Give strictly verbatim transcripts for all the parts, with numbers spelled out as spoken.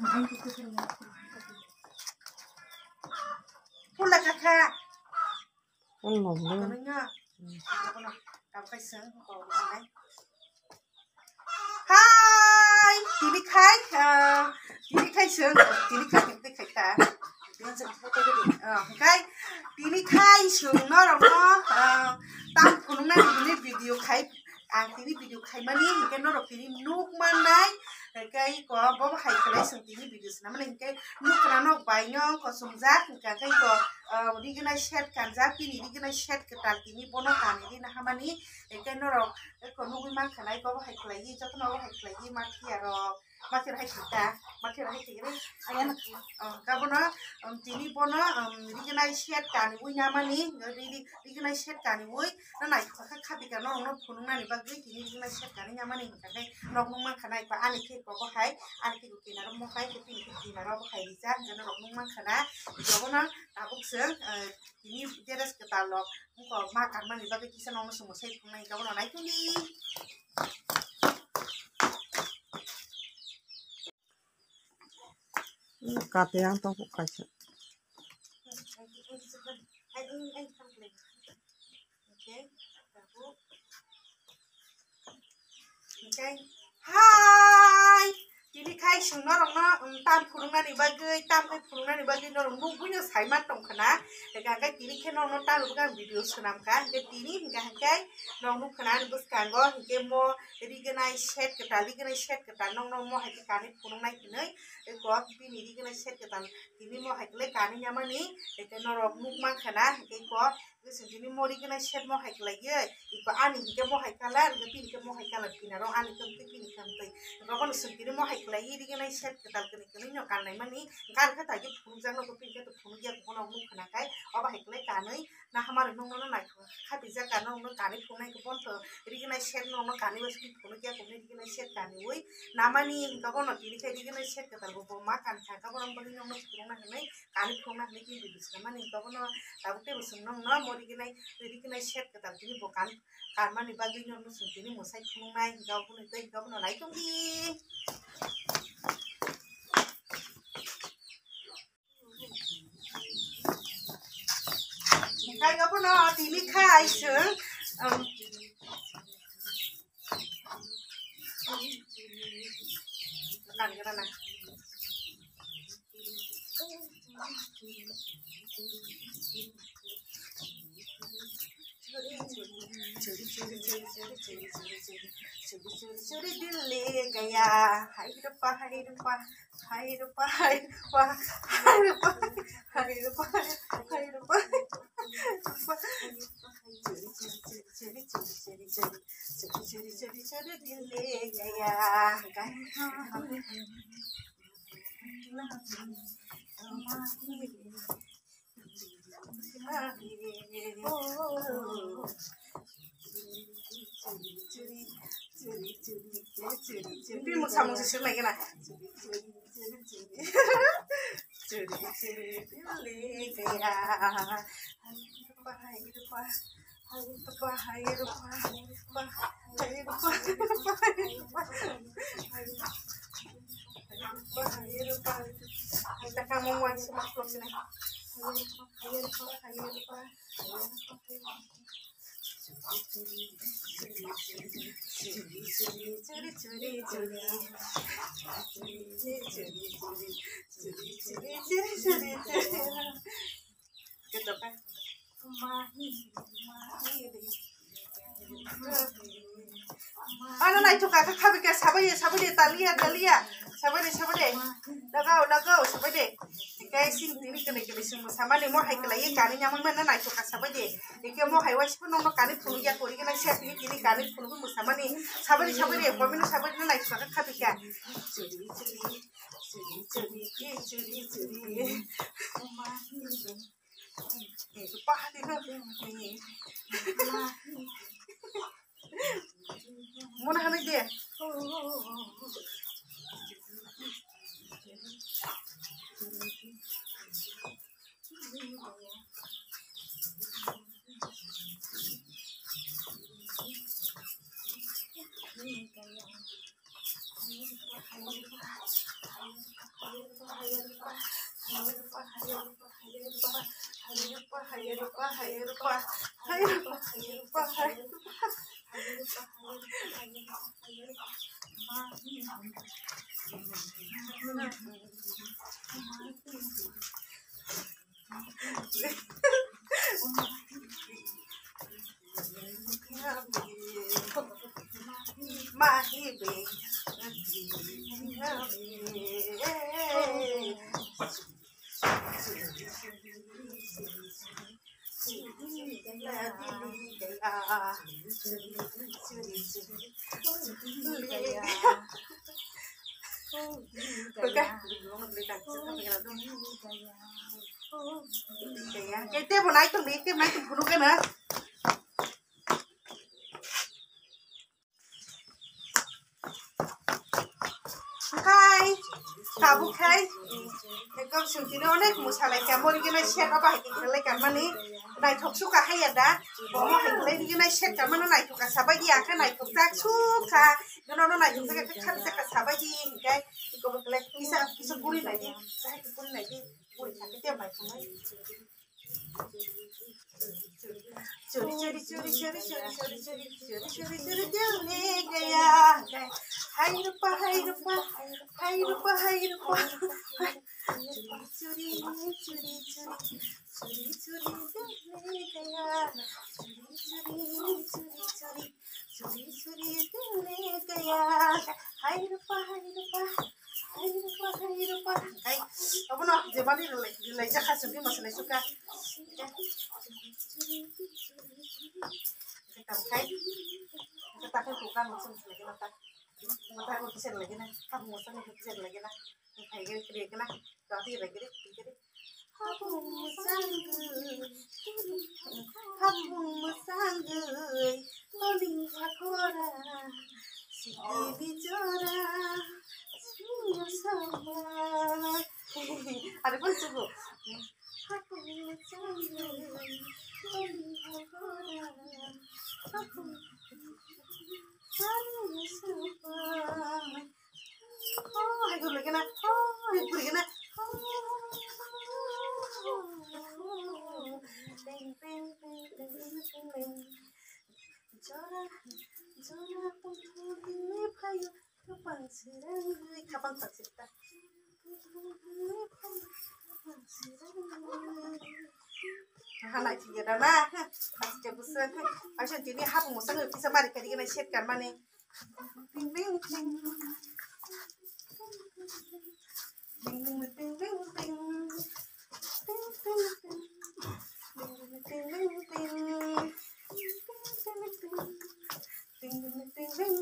พูดละค่ะค่ะต้นหลงด้วยตัวนึงอ่ะเอาหน่อยเอาไปเสริมก่อนไหมฮายทีนี้ใครเอ่อทีนี้ใครเสริมทีนี้ใครเห็นไปใครตาเดี๋ยวจะพูดไปก็ดีเออใครทีนี้ใครเสริมเนาะเราเนาะเอ่อตามคนนั้นทีนี้วิดีโอใครอ่านทีนี้วิดีโอใครมานี่เห็นเนาะเราทีนี้นุกมันไหนใครก็บอกว่าใครใครส่งทีนี้วิดีโอนะมันใครนุกกันนอกใบเนาะก็สมจักกันใครก็เอ่อดีกันนะแชทกันจักปีนี้ดีกันนะแชทกันตามทีนี้บนน้ำนี่นะฮะมันนี่ใครเนาะเราก็นุกมันขนาดก็ว่าใครใครยี่เจ้าตัวน้องว่าใครใครยี่มาเที่ยวเรามาเที่ยวให้ถึงตามาเที่ยวให้ถึงเลยอะไรนะเออก็บนนะทีนี้บนนะดีกันนะแชทกันวุ้ยยามันนี่ดีดีดีกันนะแชทกันวุ้ยนั่นไหนเขาข้าไปกันน้องน้องคนนั้นนี่บ้างทีนี้ดีกันนะแชทกันนี่ยามันนี่เหมือนกันได้น้องมันขนาดก็อันนี้คือก็ว่าใครอันนี้คือกินนะเราไม่ใครคือปีคือกินนะเราไม่ใครดีจ้ากันน้องมันขนาดเดี๋ยวนะตาบุกเสือเอ่อทีนี้เดี๋ยวจะตาลอกมันก็มากันมันนี่บ้างที่สนองสมุทรใส่ตรงไหนก็ว่าไหนตรงนี้กาเตียงต้องผูกกันสิไอ้ไอ้ไอ้ทำเลยโอเคตาบุกโอเคฮายทีนี้ใครชงน้องน้องตามพูดงานอีบ้างเลยตามใครพูดงานอีบ้างเลยน้องมุกบุญยังใส่มาตรงขนาดแต่การใครทีนี้แค่น้องน้องตามรู้กันวิดีโอสนามกันแต่ทีนี้เหมือนกันใครน้องมุกขนาดบุษกันก็เห็นโมดีกันไอเช็ดกันตาดีกันไอเช็ดกันตาน้องน้องโมให้การนี้พูดงานที่นี่ไอ้ก็ปีนี้ดีกันไอเช็ดกันตาทีนี้โมให้เล่การนี้ยังมันนี่ไอ้ก็น้องมุกมาขนาดไอ้ก็ก็สิ่งที่นี่โมดีกันไอเช็ดโมให้กันเลยเยอะอีกก็อันนี้ก็โมให้กันแล้วก็ปีนี้ก็โมให้กันแล้วปีนั้นเราอันนี้ก็ปีนี้กันไปก็ก็สิ่งที่นี่โมให้กันเลยดีกันไอเช็ดกันตากันนี่กันนี่เนาะกันไหนมันนี่การก็แต่ยี่ปุ่นจังเราก็ปีนี้ก็ปุ่นเยอะคนเรามุกขนาดใครเอาไปให้กันเลยการนี้นะฮะมาเรื่องน้องน้องไหนใครไปจัดการน้องน้องการนี้ปุ่นให้กับปุ่นเถอะดีกันไอเช็ดน้องน้องการนี้ว่าสิ่งปุ่นเยอะปุ่นดีกันไอเช็ดการนี้เว้ยน้ำมันนี่ก็ก็เนาะทีนี้ใครดีกันไอเช็ดกันตาเราบอกมากันค่ะก็ก็น้องบางทีน้องน้องปุ่นนะเห็นไหมการนี้ปุ่นนะนี่กินดีสุดน้ำมันนี่ก็ก็เนาะแต่บุตรบุษน้องเนาะโมดีกันไอดีกันไอเช็ดกันตาทีนี้บอกกันการมันนี่บางทีน้องน้องสุดทีนี้หมดใส่ปุ่นนะก็ปุ่นเตยก็ปุ่นไหนตรงนี้ใครก็ปุ่นเนาะทีนี้ใครเชื่ออืมกันกันนะचोरी चोरी चोरी चोरी चोरी चोरी चोरी चोरी चोरी दिल ले गया हाय रुपा हाय रुपा हाय रुपा हाय रुपा हाय रुपा हाय रुपा हाय रुपा चोरी चोरी चोरी चोरी चोरी चोरी चोरी चोरी चोरी दिल ले गयाพี่มุกทำมุกจะชื่ออะไรกันนะจุดจุดเลยเกียร์ให้รูปให้รูปให้รูปให้รูปให้รูปให้รูปให้รูปให้รูปให้แต่การมองวันสมัครลงใช่ไหมให้รูปให้รูปให้รูปGitu kan? Ano na ito ka? Kakabi ka, sabay de, sabay de, talia, talia. Sabay de, sabay de. Lagaw, lagaw, sabay de. Kaya sin tini ka na kibising mo sama ni mo hay kalay kanin yaman man na ito ka sabay de. Ikaw mo hay wash po nung kanin puno ya kuri ka na siya tini tini kanin puno mo sama ni. Sabay de, sabay de. Kami na sabay na na ito ka kakabi ka. Churi, churi, churi, churi, churi, churi. Eh, lupa hati na. Muna ka na dia. cái tiếp vào này tôi đi tiếp này tôi phụ cái nữa hai kabu khai ekam sungtini onek musalai kamori gina set apa hikalai kamani nai thok suka hayada bomo hikalai gina set kamana nai thoka sabaji aka nai thok tak suka gono no nai thok ka khat ka sabaji hikai ko bakle kisa kisa puri nai di sai puri nai di puri thake te bai kamai चोरी चोरी चोरी चोरी चोरी चोरी चोरी चोरी चोरी चोरी दिल ले गया हाय रुपा हाय रुपा हाय रुपा हाय रुपा चोरी चोरी चोरी चोरी चोरी चोरी दिल ले गया चोरी चोरी चोरी चोरी चोरी दिल ले गया हाय रुपा हाय रुपा हाय रुपा हाय रुपा हाय अब ना जमानी ले ले जा खास भी मसले सुका kita kai kita kai bukan musim lagi nata mata aku bisa lagi na kamu musim aku bisa lagi na kai gini kiri kena ganti lagi deh kiri kamu musang kamu musang loling sakura sidi bicara semua sama ada pun cukup aku musang loling sakura aku kamu suka oh aku lagi na oh aku lagi na Bing bing bing bing bing Jora jora pemudi payu kapang sirang kapang paksita Anak dia dah lah, masih jago sah. Macam jadi hap musang itu bisa mari kali kena set kan mana? Bing bing bing bing bing bing bing bing bing bing bing bing bing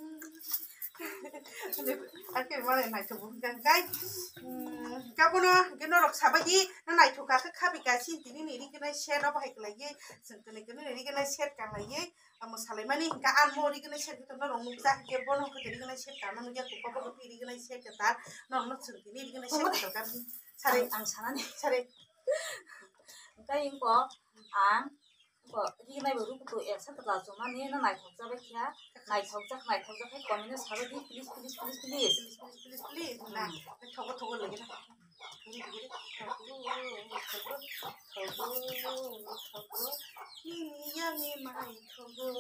Akhir mana nak coba kan kai? Kamu no, kita nak sahaja ni, nak itu kakak kabi kasih ini ni, ini kena share apa hek lagi, sentene kena ini kena share kan lagi, amu salemani, kaan mau ini kena share kita nak orang muda, kita pun nak kita kena share kan, mana dia kupa kupa ini kena share kita, nak nak sentene ini kena share kita kan, cari angsaran cari, kai ko ang ko ini nai baru tu elsa tu langsung mana ni nai thok jabe kia nai thok jak nai thok jak hai komine sabe di please please please please please please please, nah, thok thok lagi na. Ini yang ni mai thogo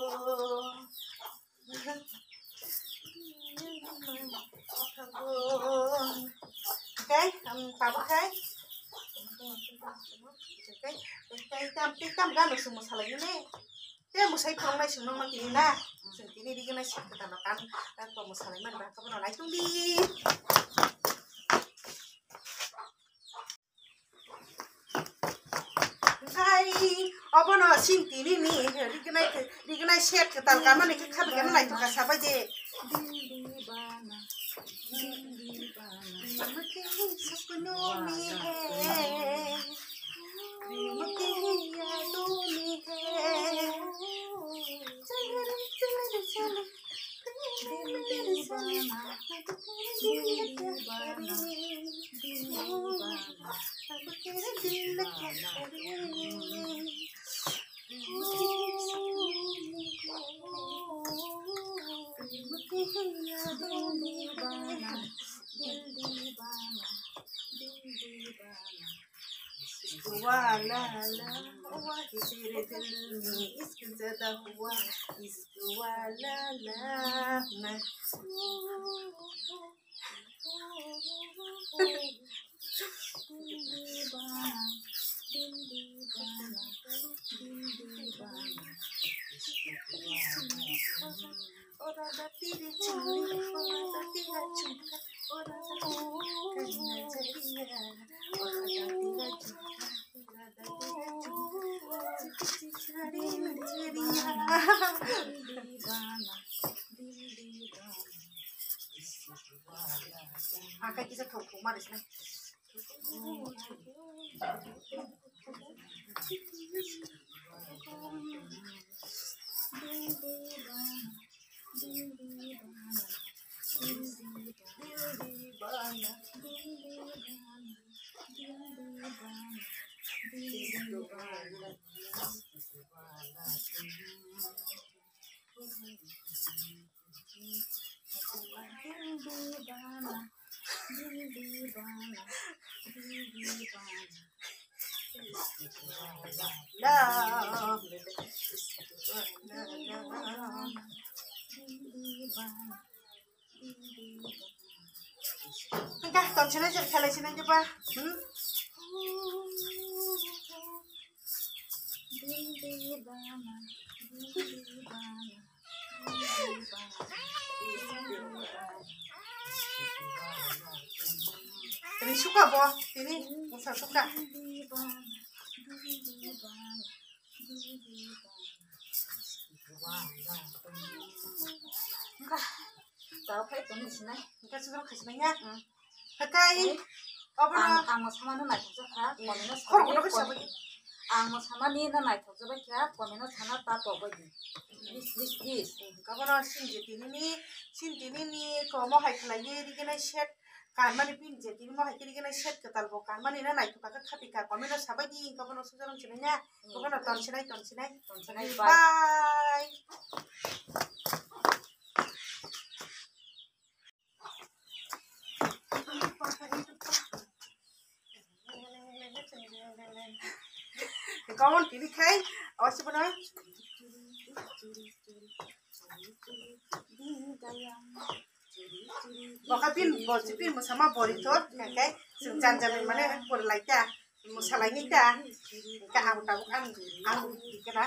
okay um papa kai okay kai tam tam gan semua salah ini dia musai thong mai sung mang kini na sung kini di gana sik ta makan dan ko musalai man ba ka bono lai tung di apa no sinti ni ni di kena di kena set ke tal kaman ni ke khabi kan lai to ka sabai je dindi bana dindi bana mati sapno mi hai mati yaado mi hai chale chale chale dindi bana dindi bana dindi bana aku kira dil ke dindi bana dindi bana wala la wa hisire dilni isk zada huwa isk wala la na ora da tiri chuli ora da tira chuli ora da kana jariya ora da tira chuli ora da tira chuli chari jariya akan kita thok thok maris na Enggak, tahun sini jadi kali sini aja pak. Hmm? Ini suka boh, ini masa suka. Enggak, tahu kayak tuh sini. Enggak suka kesininya. Pakai apa? Ang ang sama na naik tuh kan, komennya Kok sama. udah sama? Ang sama nih na naik tuh coba kira, komennya sana tak apa lagi. This this this. Kapan sin jadi ini, sin ini nih, kalau mau hike lagi di kena set, kan mana pin jadi mau hike di kena set ketal bukan mana ini naik tuh kakak ketika komennya sama di, kapan harus jalan sininya, kapan tahun sini tahun sini, Tahun sini, bye. bye. Kawan kini kai, awas sebenarnya. Baka pin bol pin sama boritot, kai senjanjan mana bor lainnya, musalahnya dah. Ka ang tahu ang ang dikira.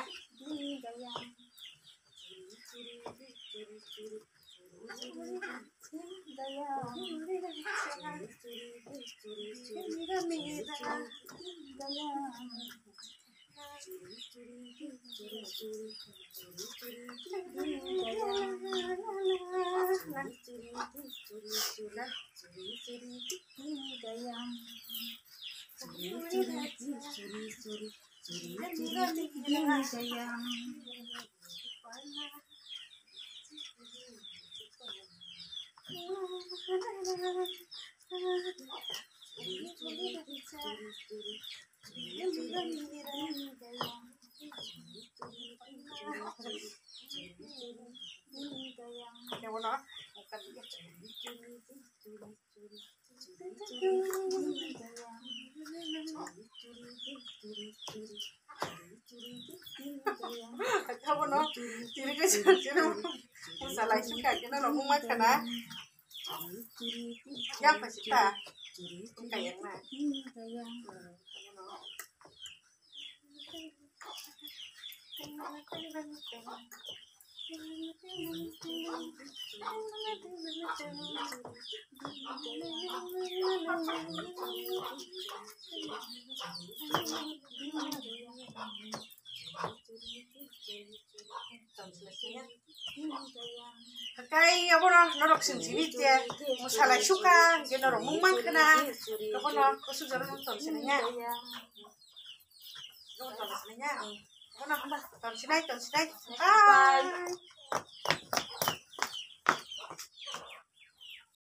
Yang mana? Bukan dia. Kamu no, jadi kecil jadi masalah suka kita ngomong makan ah. Yang pasti tak, kayak mana? Kai apa no, norok sendiri dia, masalah suka, dia norok mumang kena, apa no, khusus jalan nonton sininya, nonton sininya, apa no, nonton sini, nonton sini, bye.